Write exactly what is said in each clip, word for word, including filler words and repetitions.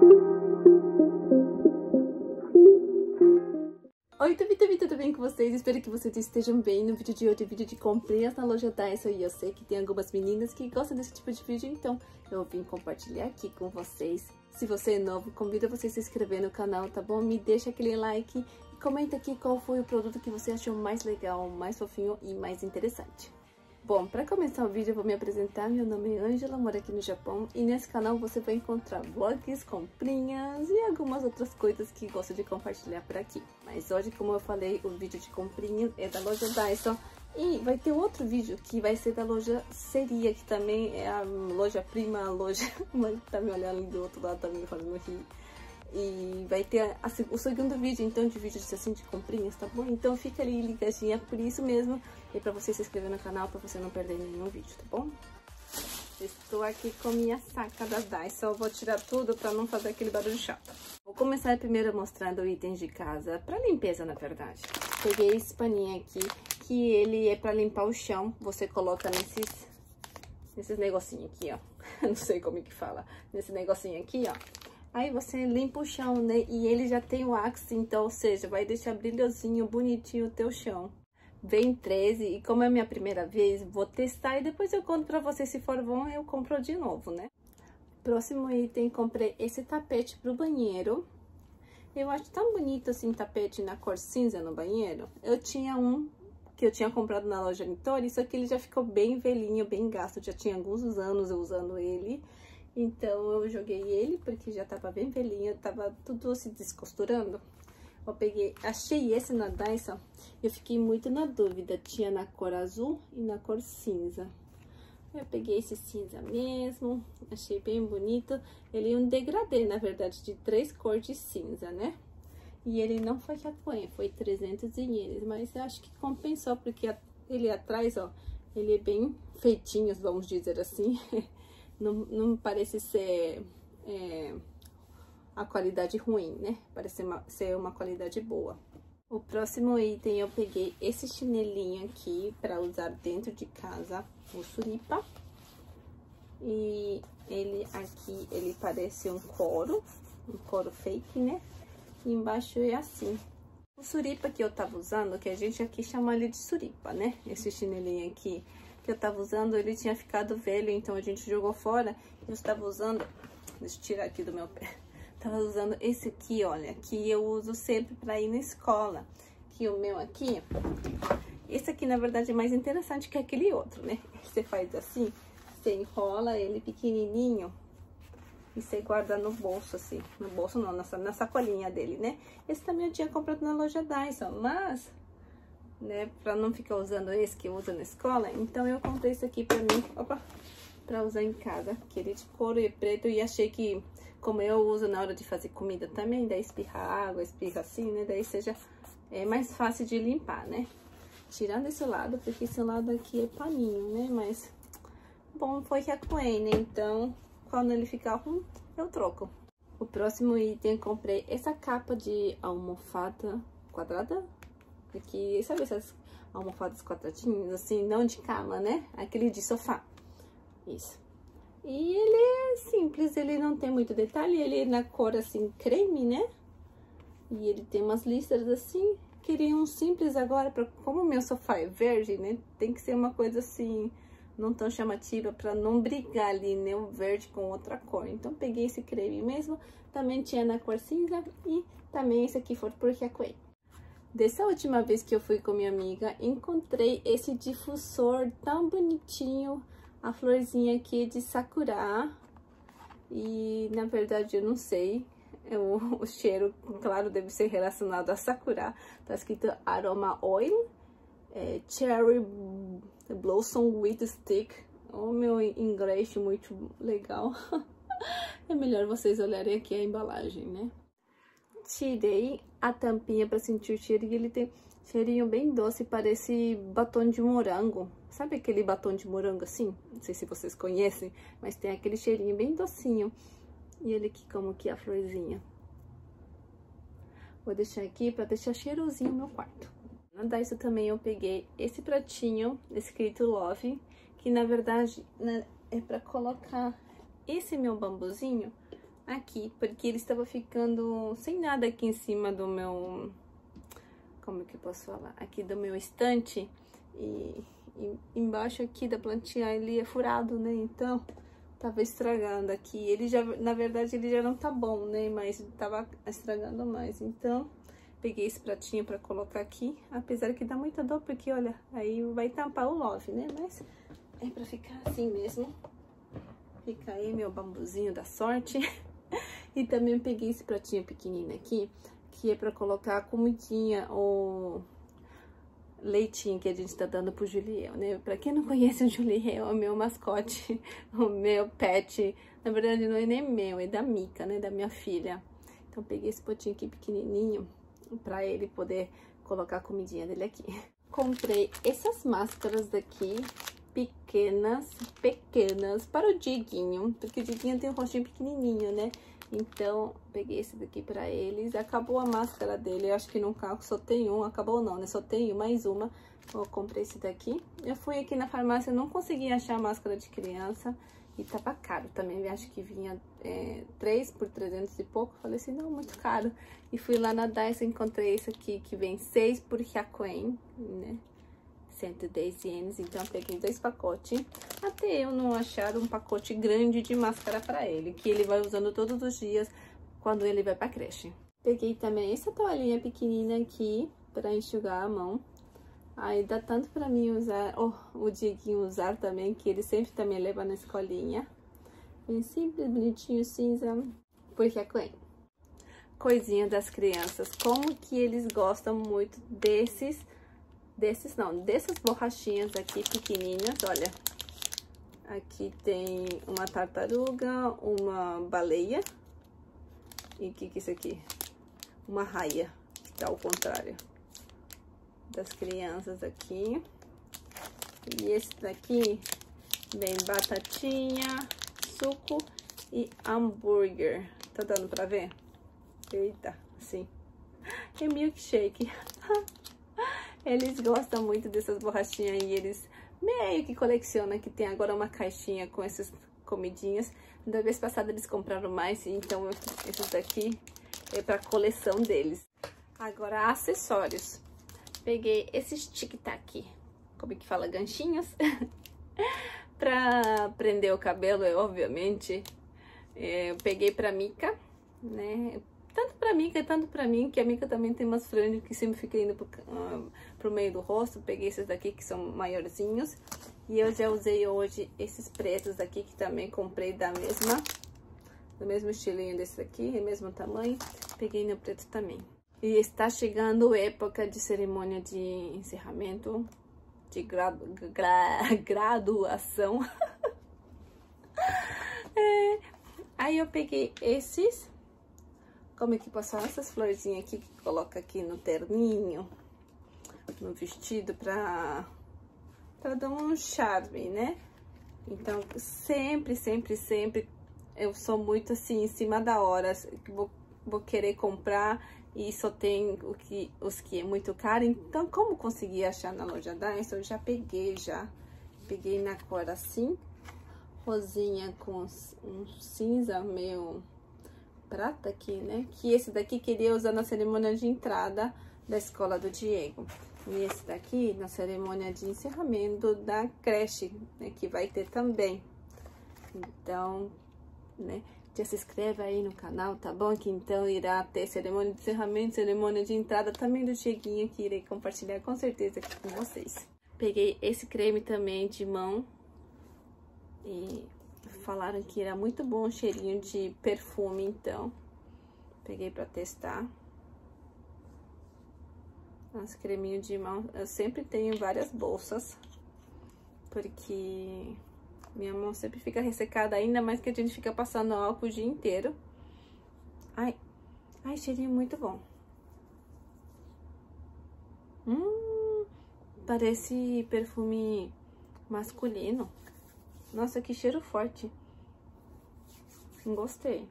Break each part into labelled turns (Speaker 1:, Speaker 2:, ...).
Speaker 1: Oi, tudo bem, tudo bem com vocês? Espero que vocês estejam bem. No vídeo de hoje, vídeo de comprinhas na loja Daiso. E eu sei que tem algumas meninas que gostam desse tipo de vídeo, então eu vim compartilhar aqui com vocês. Se você é novo, convido você a se inscrever no canal, tá bom? Me deixa aquele like e comenta aqui qual foi o produto que você achou mais legal, mais fofinho e mais interessante. Bom, para começar o vídeo eu vou me apresentar. Meu nome é Ângela, moro aqui no Japão e nesse canal você vai encontrar vlogs, comprinhas e algumas outras coisas que gosto de compartilhar por aqui. Mas hoje, como eu falei, o vídeo de comprinhas é da loja Daiso e vai ter outro vídeo que vai ser da loja Seria, que também é a loja prima, a loja... Mas tá me olhando ali do outro lado, tá me falando rir. E vai ter a, a, o segundo vídeo, então, de vídeos assim de comprinhas, tá bom? Então fica ali ligadinha por isso mesmo. E pra você se inscrever no canal, pra você não perder nenhum vídeo, tá bom? Estou aqui com minha saca da Daiso. Eu vou tirar tudo pra não fazer aquele barulho chato. Vou começar primeiro mostrando itens de casa, pra limpeza, na verdade. Peguei esse paninho aqui, que ele é pra limpar o chão. Você coloca nesses, nesses negocinhos aqui, ó. Não sei como é que fala. Nesse negocinho aqui, ó. Aí você limpa o chão, né? E ele já tem o Axe, então, ou seja, vai deixar brilhosinho, bonitinho o teu chão. Vem treze e como é a minha primeira vez, vou testar e depois eu conto pra vocês se for bom, eu compro de novo, né? Próximo item, comprei esse tapete pro banheiro. Eu acho tão bonito assim, tapete na cor cinza no banheiro. Eu tinha um que eu tinha comprado na loja Nitori, só que ele já ficou bem velhinho, bem gasto. Já tinha alguns anos eu usando ele. Então, eu joguei ele, porque já tava bem velhinho, tava tudo se descosturando. Eu peguei, achei esse na Daiso, eu fiquei muito na dúvida, tinha na cor azul e na cor cinza. Eu peguei esse cinza mesmo, achei bem bonito. Ele é um degradê, na verdade, de três cores de cinza, né? E ele não foi Hakuen, foi trezentos ienes, mas eu acho que compensou, porque ele atrás, ó, ele é bem feitinho, vamos dizer assim. Não, não parece ser é, a qualidade ruim, né? Parece uma, ser uma qualidade boa. O próximo item eu peguei esse chinelinho aqui para usar dentro de casa, o Suripa. E ele aqui, ele parece um couro, um couro fake, né? E embaixo é assim. O Suripa que eu tava usando, que a gente aqui chama ele de Suripa, né? Esse chinelinho aqui que eu tava usando, ele tinha ficado velho, então a gente jogou fora. Eu estava usando, deixa eu tirar aqui do meu pé, tava usando esse aqui, olha, que eu uso sempre para ir na escola, que o meu aqui, esse aqui na verdade é mais interessante que aquele outro, né? Você faz assim, você enrola ele pequenininho e você guarda no bolso assim, no bolso não, na, na sacolinha dele, né? Esse também eu tinha comprado na loja Daiso, mas... né, pra não ficar usando esse que eu uso na escola, então eu comprei esse aqui pra mim, opa, pra usar em casa, que ele é de couro e preto, e achei que, como eu uso na hora de fazer comida também, daí espirra água, espirra assim, né, daí seja é, mais fácil de limpar, né, tirando esse lado, porque esse lado aqui é paninho, né, mas, bom, foi Hakuen, né, então, quando ele ficar ruim, eu troco. O próximo item, eu comprei essa capa de almofada quadrada, aqui, sabe essas almofadas quadradinhas, assim, não de cama, né? Aquele de sofá. Isso. E ele é simples, ele não tem muito detalhe, ele é na cor, assim, creme, né? E ele tem umas listras, assim, queria um simples agora, pra, como o meu sofá é verde, né? Tem que ser uma coisa, assim, não tão chamativa, pra não brigar ali, né? O verde com outra cor. Então, peguei esse creme mesmo, também tinha na cor cinza e também esse aqui foi por Hakuen. Dessa última vez que eu fui com minha amiga, encontrei esse difusor tão bonitinho, a florzinha aqui de sakura. E, na verdade, eu não sei, o, o cheiro, claro, deve ser relacionado a sakura. Tá escrito Aroma Oil, é, Cherry Blossom with Stick. O meu inglês muito legal. É melhor vocês olharem aqui a embalagem, né? Tirei a tampinha para sentir o cheiro e ele tem cheirinho bem doce, parece batom de morango. Sabe aquele batom de morango assim? Não sei se vocês conhecem, mas tem aquele cheirinho bem docinho. E ele aqui como que é a florzinha. Vou deixar aqui para deixar cheirosinho no meu quarto. Na Daiso também eu peguei esse pratinho escrito Love, que na verdade, né, é para colocar esse meu bambuzinho aqui, porque ele estava ficando sem nada aqui em cima do meu... Como que eu posso falar? Aqui do meu estante. E, e embaixo aqui da plantinha ele é furado, né? Então, tava estragando aqui. Ele já, na verdade, ele já não tá bom, né? Mas tava estragando mais. Então, peguei esse pratinho pra colocar aqui. Apesar que dá muita dor, porque, olha, aí vai tampar o love, né? Mas é pra ficar assim mesmo. Fica aí meu bambuzinho da sorte. E também peguei esse pratinho pequenino aqui, que é pra colocar a comidinha ou leitinho que a gente tá dando pro Juliel, né? Pra quem não conhece o Juliel, é o meu mascote, o meu pet. Na verdade, não é nem meu, é da Mica, né? Da minha filha. Então, peguei esse potinho aqui pequenininho pra ele poder colocar a comidinha dele aqui. Comprei essas máscaras daqui, pequenas, pequenas, para o Diguinho, porque o Diguinho tem um rostinho pequenininho, né? Então, peguei esse daqui pra eles. Acabou a máscara dele, eu acho que no carro só tem um, acabou não, né? Só tenho mais uma. Eu comprei esse daqui. Eu fui aqui na farmácia, não consegui achar máscara de criança. E tava caro também, eu acho que vinha é, três por trezentos e pouco. Falei assim, não, muito caro. E fui lá na Daiso, encontrei esse aqui, que vem seis por Hyakuyen, né? cento e dez ienes, então eu peguei dois pacotes. Até eu não achar um pacote grande de máscara pra ele, que ele vai usando todos os dias quando ele vai pra creche. Peguei também essa toalhinha pequenina aqui pra enxugar a mão. Aí dá tanto pra mim usar, oh, o Dieguinho usar também, que ele sempre também leva na escolinha. Bem simples, bonitinho, cinza, porque é coen. Coisinha das crianças, como que eles gostam muito desses... Desses não, dessas borrachinhas aqui pequenininhas, olha. Aqui tem uma tartaruga, uma baleia. E o que que é isso aqui? Uma raia, que tá ao contrário. Das crianças aqui. E esse daqui vem batatinha, suco e hambúrguer. Tá dando pra ver? Eita, assim. É milkshake. Eles gostam muito dessas borrachinhas e eles meio que colecionam, que tem agora uma caixinha com essas comidinhas. Da vez passada eles compraram mais, então esses daqui é pra coleção deles. Agora, acessórios. Peguei esses tic-tac, como é que fala, ganchinhos, pra prender o cabelo, é, obviamente. É, eu peguei pra Mica, né? Tanto pra Mica, tanto pra mim, que a Mica também tem umas franjas que sempre fica indo pro, uh, pro meio do rosto. Peguei esses daqui que são maiorzinhos. E eu já usei hoje esses pretos daqui, que também comprei da mesma, do mesmo estilinho desse daqui, mesmo tamanho. Peguei no preto também. E está chegando a época de cerimônia de encerramento, de gradu, gra, graduação. É, aí eu peguei esses. Como é que passar essas florzinhas aqui, que coloca aqui no terninho, no vestido, pra, pra dar um charme, né? Então, sempre, sempre, sempre, eu sou muito assim, em cima da hora, vou, vou querer comprar e só tem o que, os que é muito caro. Então, como consegui achar na loja Daiso, eu já peguei, já. Peguei na cor assim, rosinha com um cinza meio... prata aqui, né? Que esse daqui queria usar na cerimônia de entrada da escola do Diego. E esse daqui na cerimônia de encerramento da creche, né? Que vai ter também. Então, né? Já se inscreve aí no canal, tá bom? Que então irá ter cerimônia de encerramento, cerimônia de entrada também do Dieguinho, que irei compartilhar com certeza aqui com vocês. Peguei esse creme também de mão. E... falaram que era muito bom o cheirinho de perfume, então peguei pra testar. Esse creminho de mão, eu sempre tenho várias bolsas, porque minha mão sempre fica ressecada, ainda mais que a gente fica passando álcool o dia inteiro. Ai, ai, cheirinho muito bom. Hum, parece perfume masculino. Nossa, que cheiro forte. Gostei.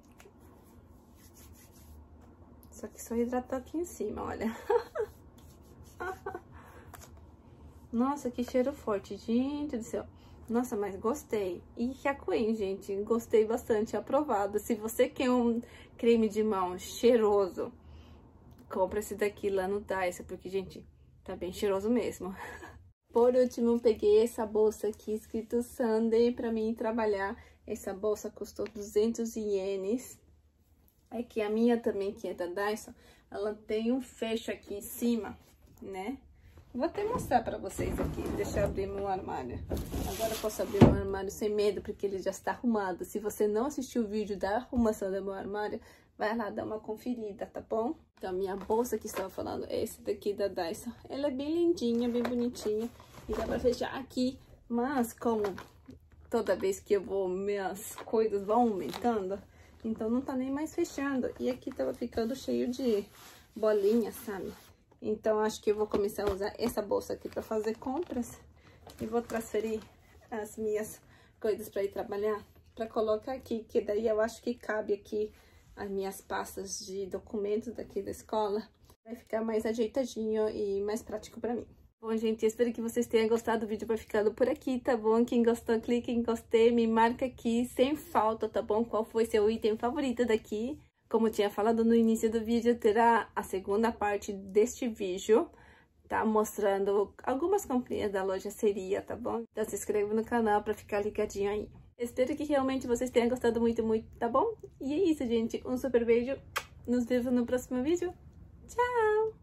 Speaker 1: Só que só hidratou aqui em cima, olha. Nossa, que cheiro forte, gente do céu. Nossa, mas gostei. E Yakuen, gente, gostei bastante, aprovado. Se você quer um creme de mão cheiroso, compra esse daqui lá no Daiso, porque, gente, tá bem cheiroso mesmo. Por último, peguei essa bolsa aqui, escrito Sunday, pra mim trabalhar. Essa bolsa custou duzentos ienes. É que a minha também, que é da Daiso, ela tem um fecho aqui em cima, né? Vou até mostrar pra vocês aqui, deixa eu abrir meu armário. Agora eu posso abrir meu armário sem medo, porque ele já está arrumado. Se você não assistiu o vídeo da arrumação do meu armário, vai lá dar uma conferida, tá bom? Então, a minha bolsa que estava falando é esse daqui da Daiso. Ela é bem lindinha, bem bonitinha. E dá pra fechar aqui, mas como toda vez que eu vou, minhas coisas vão aumentando, então não tá nem mais fechando. E aqui tava ficando cheio de bolinhas, sabe? Então, acho que eu vou começar a usar essa bolsa aqui pra fazer compras. E vou transferir as minhas coisas pra ir trabalhar, pra colocar aqui, que daí eu acho que cabe aqui as minhas pastas de documentos daqui da escola. Vai ficar mais ajeitadinho e mais prático pra mim. Bom, gente, espero que vocês tenham gostado. O vídeo vai ficando por aqui, tá bom? Quem gostou, clique em gostei, me marca aqui sem falta, tá bom? Qual foi seu item favorito daqui? Como eu tinha falado no início do vídeo, terá a segunda parte deste vídeo, tá? Mostrando algumas comprinhas da loja Seria, tá bom? Então se inscreva no canal pra ficar ligadinho aí. Espero que realmente vocês tenham gostado muito, muito, tá bom? E é isso, gente. Um super beijo. Nos vemos no próximo vídeo. Tchau!